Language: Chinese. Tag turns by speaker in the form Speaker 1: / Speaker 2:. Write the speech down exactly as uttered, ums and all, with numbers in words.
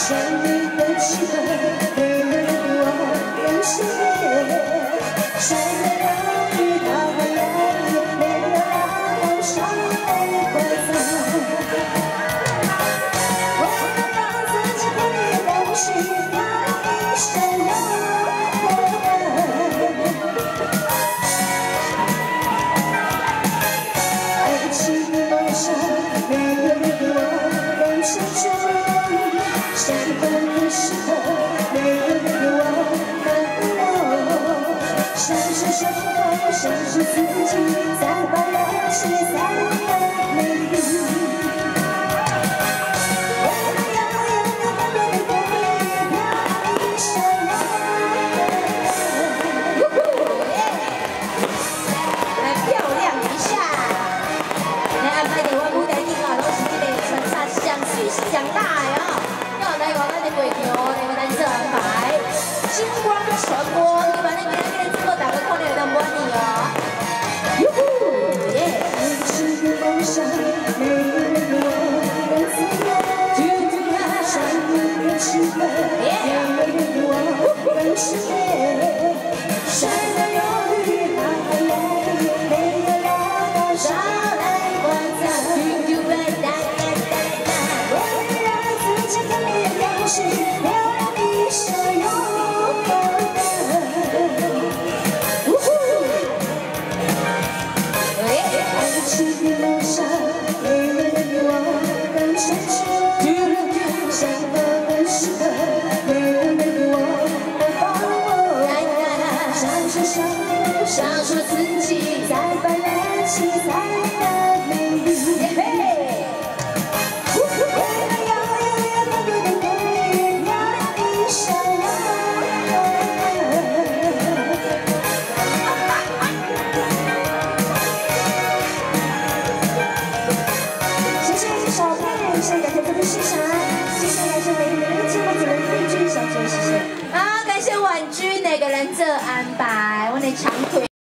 Speaker 1: 想你的时候，没人我更深夜。谁能让你到了夜里，没有那么伤悲快乐？我要让自己可以让心让你闪亮。爱情的梦想，没有比我更深沉。 想分的时候，没人比我难过。享受生活，享受自己，才把人世才能美丽。为了要有个特别的回忆，让你闪亮。来漂亮一下！来安排的我舞台顶啊，都是这个穿插相水相大的哦。 来我咱的会场，来我咱做安排，星光传播，希望咱今天今日直播大家看得到满意哦。哟呼，耶！爱情的梦想，没人比我更自由。想你的时候，没人比我更深夜。谁能犹豫，哪怕泪没有那么伤害过早。是让你所有的，呜呼！爱情的梦想，没人比我更深沉。想到的时候，没人比我更把握。享受生活，享受自己，才把人气才能美丽。 谢谢感谢各位欣赏，谢谢感谢每一位节目组的编剧小姐，谢谢。好，感谢婉君那个人做安排，我的长腿。